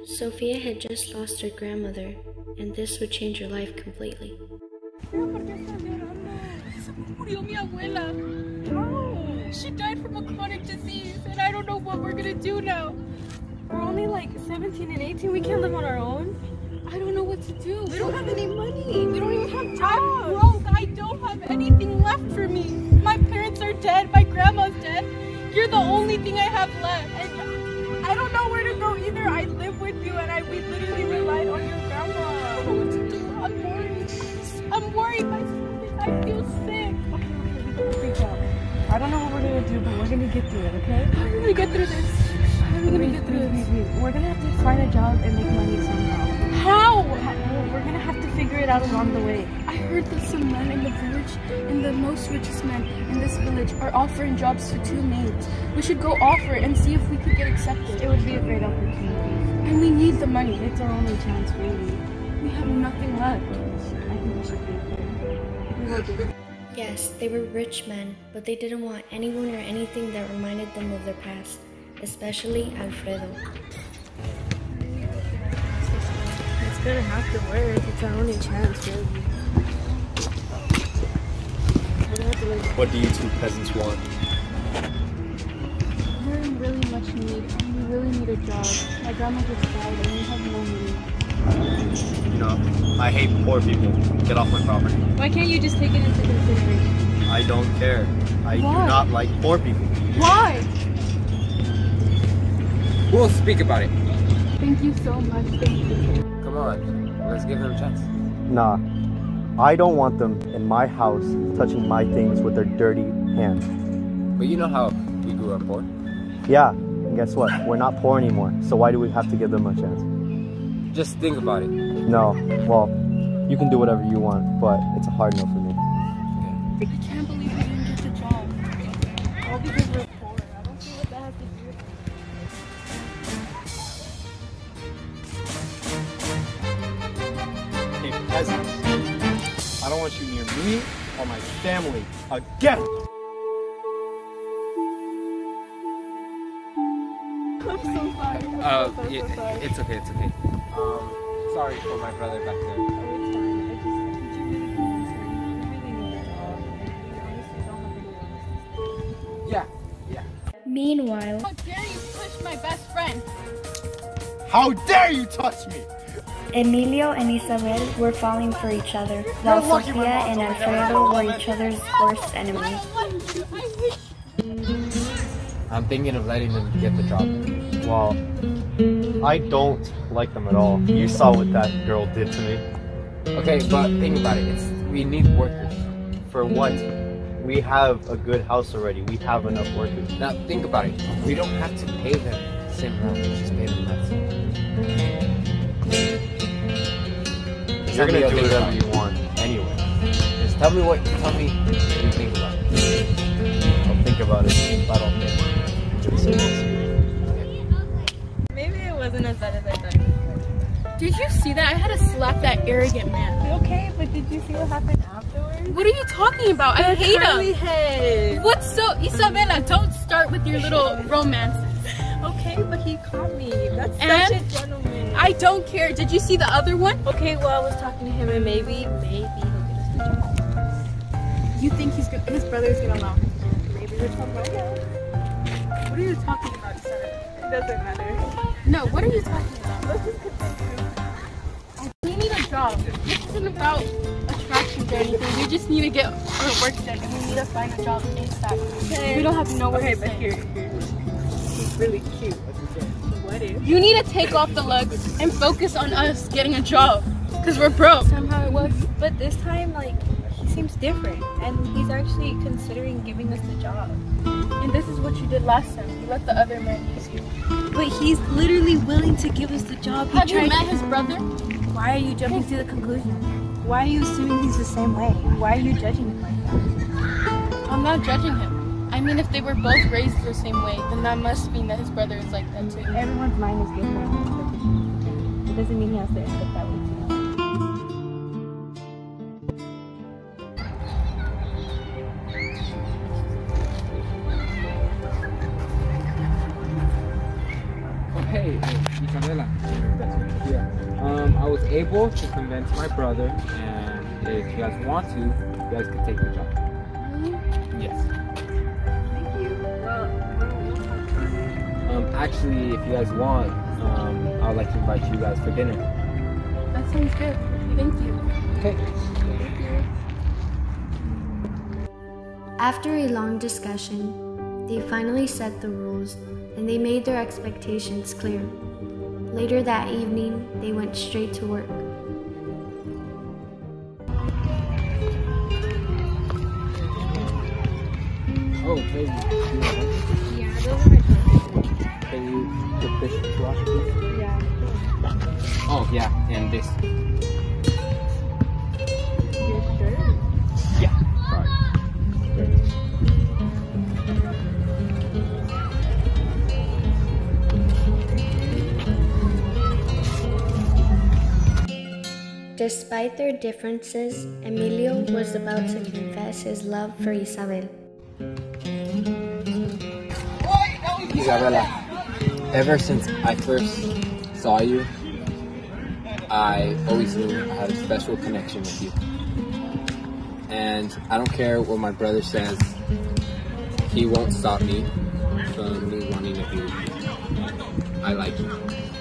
Sophia had just lost her grandmother, and this would change her life completely. Murió mi abuela. She died from a chronic disease, and I don't know what we're gonna do now. We're only like 17 and 18. We can't live on our own. I don't know what to do. We don't have any money. We don't even have jobs. I'm broke. I don't have anything left for me. My parents are dead. My grandma's dead. You're the only thing I have left. And I don't know where to go either. I live with you, and we literally relied on your grandma. I don't know what to do. I'm worried. I'm worried. I feel sick. Okay, we gotta freak out. I don't know what we're gonna do, but we're gonna get through it, okay? How are we gonna get through this? How are we gonna get through this? We're gonna have to find a job and make money somehow. How? We're gonna have to figure it out along the way. I heard that some men in the village, and the most richest men in this village, are offering jobs to 2 maids. We should go offer and see if we could get accepted. It would be a great opportunity. And we need the money. It's our only chance, really. We have nothing left. I think we should be okay. Yes, they were rich men, but they didn't want anyone or anything that reminded them of their past, especially Alfredo. It's gonna have to work. It's our only chance, really. What do you two peasants want? We're in really much need, and we really need a job. My grandma just died, and we have no money. You know, I hate poor people. Get off my property. Why can't you just take it into consideration? I don't care. I do not like poor people. Why? We'll speak about it. Thank you so much. Thank you. Come on, let's give them a chance. Nah, I don't want them in my house touching my things with their dirty hands. But you know how we grew up poor? Yeah, and guess what? We're not poor anymore, so why do we have to give them a chance? Just think about it. No, well, you can do whatever you want, but it's a hard no for me. I can't believe we didn't get the job. All because we're poor. I don't see what that has to do with it. Hey, peasants, I don't want you near me or my family again! I'm so sorry. It's okay, it's okay. Sorry for my brother back there. Yeah. Meanwhile, How dare you push my best friend? How dare you touch me! Emilio and Isabel were falling for each other, while Sofia and Alfredo were each other's worst enemies. I'm thinking of letting them get the job. Well, I don't like them at all. You saw what that girl did to me. Okay, but think about it. We need workers. For what? We have a good house already. We have enough workers. Now think about it. We don't have to pay them the same amount. We just pay them less. You're gonna do whatever you want anyway. Just tell me what you think about it. I'll think about it. If I don't think. Maybe it wasn't as bad as I thought. Did you see that? I had to slap that arrogant man. Okay, but did you see what happened afterwards? What are you talking about? I hate him. Head. What's so, Isabella? Don't start with your little romances. Okay, but he caught me. That's such a gentleman. I don't care. Did you see the other one? Okay, well, I was talking to him, and maybe he'll get us the job. You think his brother's gonna allow him? Maybe we're talking about him. What are you talking about, Isabella? It doesn't matter. No, what are you talking about? Let's just continue. We need a job. This isn't about attractions or anything. We just need to get our work done, and we need to find a job ASAP. Okay. We don't have nowhere to stay. He's really cute. What if? You need to take off the lugs and focus on us getting a job, because we're broke. Somehow it was, but this time, like, he seems different, and he's actually considering giving us the job. And this is what you did last time. You let the other man use you. But he's literally willing to give us the job. Have you met his brother? Why are you jumping to the conclusion? Why are you assuming he's the same way? Why are you judging him like that? I'm not judging him. I mean, if they were both raised the same way, then that must mean that his brother is like that too. Everyone's mind is different. It doesn't mean he has to end up that way too. Hey, Isabella. was able to convince my brother, and if you guys want to, you guys can take the job. Yes. Thank you. Well, Actually, if you guys want, I'd like to invite you guys for dinner. That sounds good. Thank you. Okay. After a long discussion, they finally set the rules and they made their expectations clear. Later that evening, they went straight to work. Oh, hey. yeah, those are my choices. Can you put this to wash, please? Yeah. Oh, yeah, and this. You're sure? Yeah, sorry. Despite their differences, Emilio was about to confess his love for Isabel. Isabella, ever since I first saw you, I always knew I had a special connection with you. And I don't care what my brother says, he won't stop me from me wanting to be with you. I like you.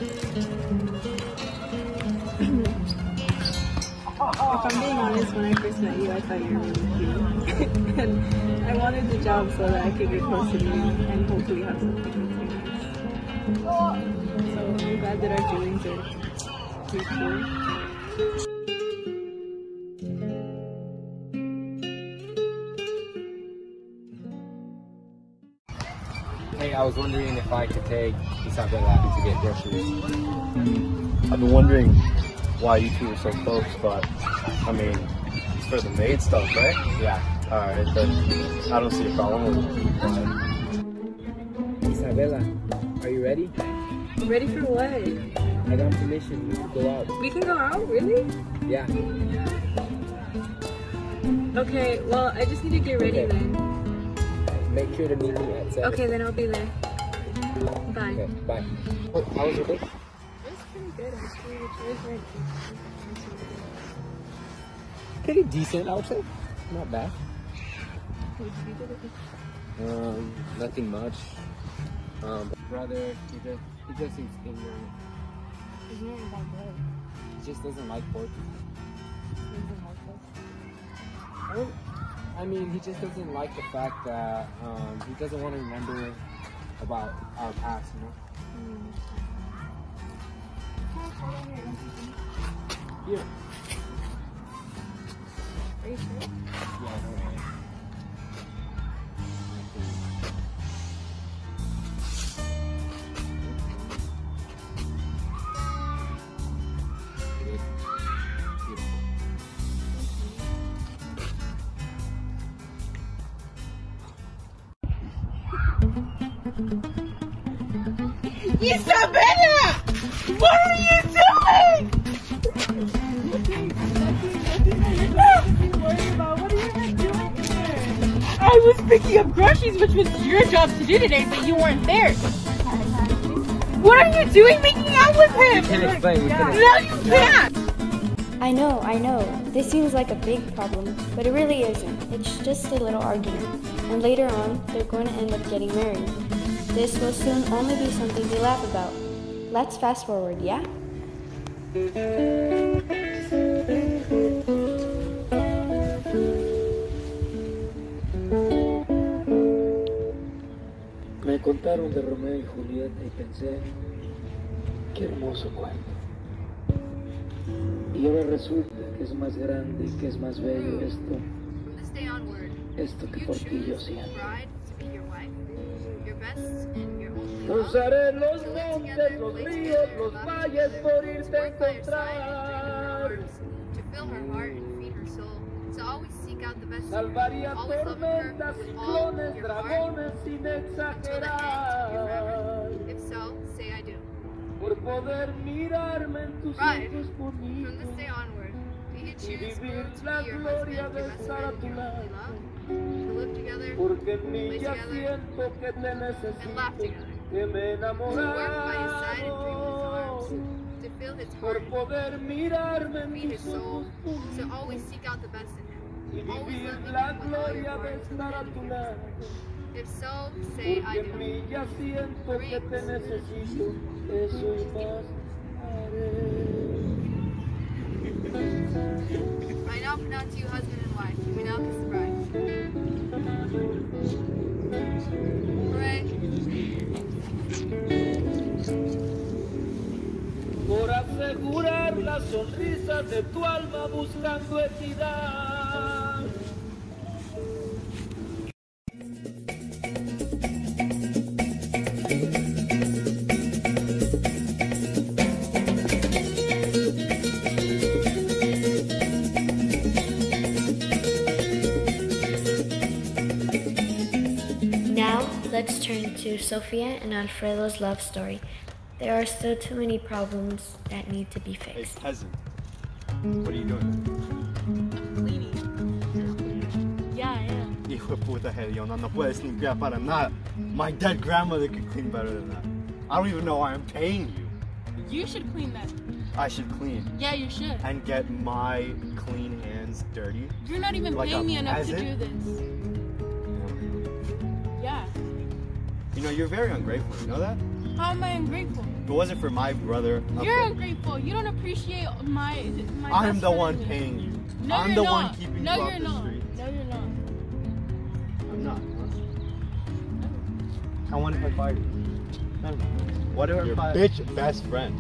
If I'm being honest, when I first met you, I thought you were really cute. And I wanted the job so that I could get close to you and hopefully have something with you. So I'm glad that our feelings are mutual. Hey, I was wondering if I could take Isabella to get groceries. I've been wondering why you two are so close, but I mean, it's for the maid stuff, right? Yeah. Alright, then I don't see a problem with it. Isabella, are you ready? Ready for what? I got permission to go out. We can go out? Really? Yeah. Okay, well, I just need to get ready Okay. then. Make sure to meet me at 7. Okay, then I'll be there. Bye. Okay, bye. Oh, how was your day? It was pretty good, actually. It was very Pretty decent, I would say. Not bad. Nothing much. Brother, he just is ignorant. Ignorant about what? He just doesn't like Portugal. Doesn't like us? I mean, he just doesn't like the fact that he doesn't want to remember about our past, you know? Here. Are you sure? Yeah, I know. Isabella! What are you doing? I was picking up groceries, which was your job to do today, but you weren't there. What are you doing making out with him? Can't explain. We couldn't. No, you can't! I know. This seems like a big problem, but it really isn't. It's just a little argument. And later on, they're going to end up getting married. This will soon only be something they laugh about. Let's fast forward, yeah? Me contaron de Romeo y Julieta y pensé, qué hermoso cuento. Y ahora resulta que es más grande y que es más bello esto que por ti yo siento. Cruzaré los montes, los ríos, los valles por irte a encontrar. Salvaría tormentas, ciclones, dragones sin exagerar. Por poder mirarme en tus ojos bonitos y vivir la gloria de estar a tu lado. Porque en mí ya siento que te necesito, que me he enamorado. of his heart, to feed his soul, to always seek out the best in him, always loving him with all your heart to the end of your days. If so, say I do. I now pronounce you husband and wife. You may now kiss the bride. Hooray. Por asegurar las sonrisas de tu alma buscando equidad. Now, let's turn to Sofia and Alfredo's love story. There are still too many problems that need to be Hey, fixed. peasant. What are you doing? Cleaning. Yeah, I am. Hijo de puta, Heliona, no puedes limpiar para nada. My dead grandmother could clean better than that. I don't even know why I'm paying you. You should clean that. I should clean Yeah, you should. and get my clean hands dirty. You're not even Like paying a me enough to do peasant? this. Yeah. You know, you're very ungrateful, you know that? How am I ungrateful? If it wasn't for my brother, You're ungrateful. You don't appreciate my I'm best the one friend. paying you. No, I'm you're the not. one keeping No, you off you're the not. streets. No, you're not. I'm not. Huh? I wonder if I fired you. Never mind. What if I fired bitch best friend?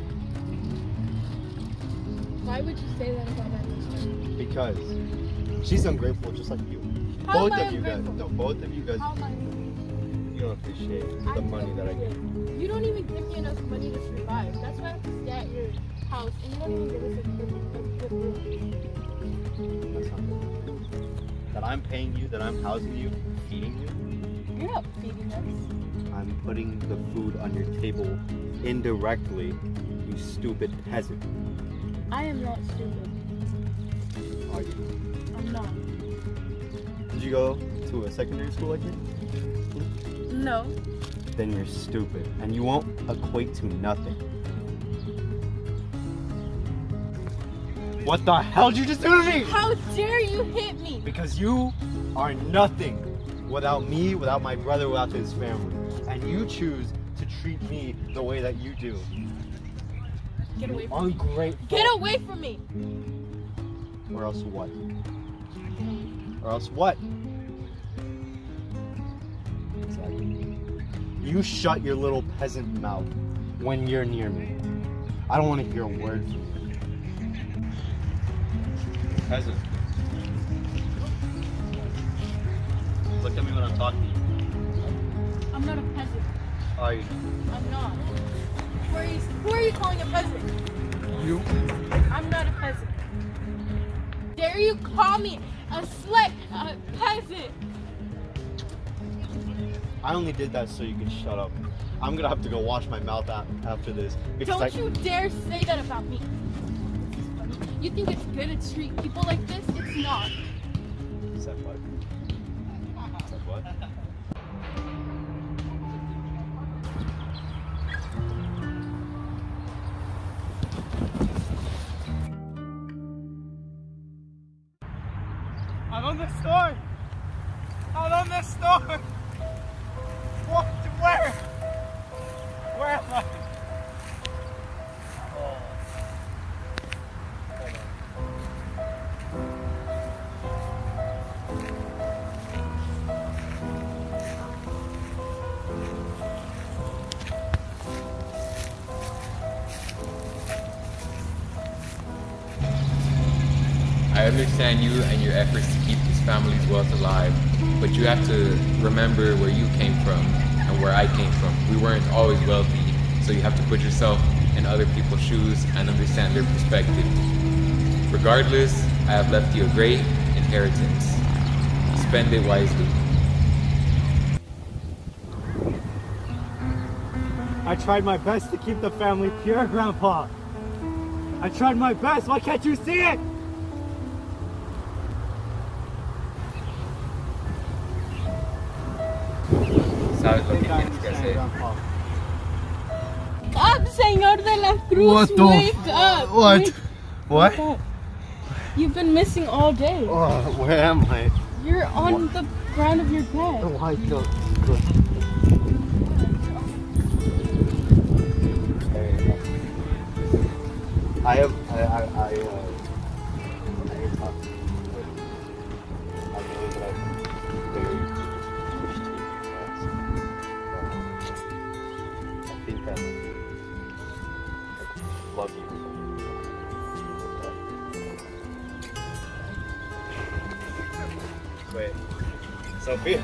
Why would you say that about my best friend? Because she's ungrateful just like you. How Both am I of you guys. ungrateful? No, both of you guys. How am I? You don't appreciate the money that I get. You don't even give me enough money to survive. That's why I have to stay at your house, and you don't even give us a good room. That's not good. That I'm paying you, that I'm housing you, feeding you. You're not feeding us. I'm putting the food on your table indirectly, you stupid peasant. I am not stupid. Are you? I'm not. Did you go to a secondary school like me? No. Then you're stupid, and you won't equate to nothing. What the hell did you just do to me? How dare you hit me? Because you are nothing without me, without my brother, without his family. And you choose to treat me the way that you do. Get away from me. Ungrateful. Get away from me. Or else what? Or else what? Exactly. You shut your little peasant mouth when you're near me. I don't want to hear a word from you. Peasant. Look at me when I'm talking to you. I'm not a peasant. Are you? I'm not. Who are you calling a peasant? You? I'm not a peasant. Dare you call me a peasant? I only did that so you can shut up. I'm gonna have to go wash my mouth out after this. Because Don't you dare say that about me. You think it's good to treat people like this? It's not. Said what? Said what? I'm on the store. I'm on the store. What? Where? Where am I? I understand you and your efforts to keep this family's wealth alive, but you have to remember where you came from and where I came from. We weren't always wealthy, so you have to put yourself in other people's shoes and understand their perspective. Regardless, I have left you a great inheritance. Spend it wisely. I tried my best to keep the family pure, Grandpa. I tried my best. Why can't you see it? ¿Sabes lo que tienes que hacer? I'm Señor de la Cruz, What the wake up. What? Wake What? up. You've been missing all day. Oh, where am I? You're on the ground of your bed. Oh, I don't. I have talked to you, but I know that I've been very pushed to you in the past. I think I love you. Wait, Sophia.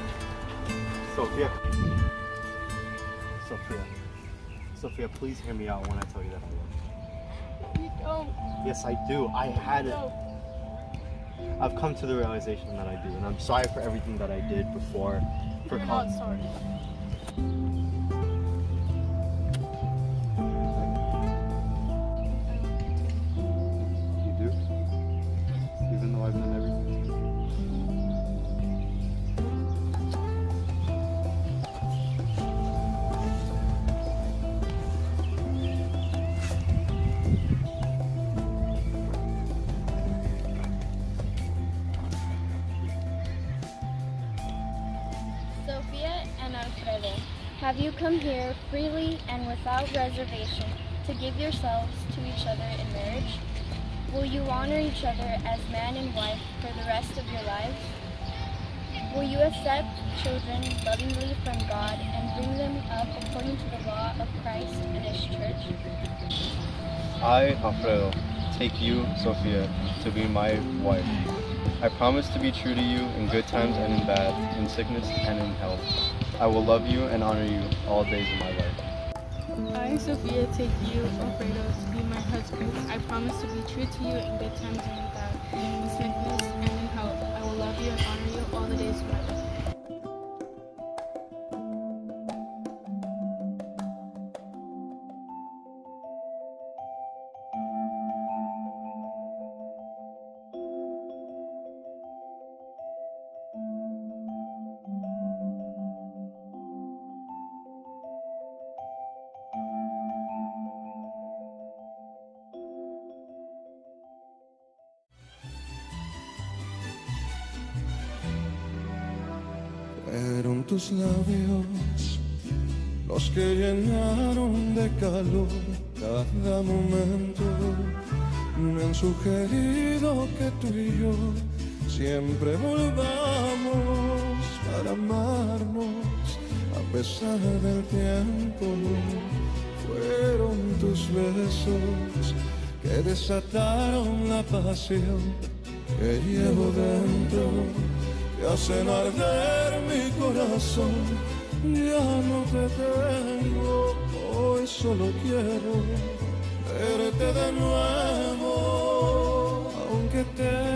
Sophia, please hear me out when I tell you that I love you. You don't. Yes, I do. I had it. No. I've come to the realization that I do, and I'm sorry for everything that I did before. For You're not sorry. You do? Even though I've done everything? Sophia and Alfredo, have you come here freely and without reservation to give yourselves to each other in marriage? Will you honor each other as man and wife for the rest of your lives? Will you accept children lovingly from God and bring them up according to the law of Christ and His church? I, Alfredo, take you, Sophia, to be my wife. I promise to be true to you in good times and in bad, in sickness and in health. I will love you and honor you all days of my life. I, Sophia, take you, Alfredo, to be my husband. I promise to be true to you in good times and in bad, in sickness and in health. I will love you and honor you all the days of my life. Fueron tus labios los que llenaron de calor cada momento. Me han sugerido que tú y yo siempre volvamos para amarnos a pesar del tiempo. Fueron tus besos que desataron la pasión que llevo dentro, que hacen arder mi corazón. Ya no te tengo, hoy solo quiero verte de nuevo, aunque te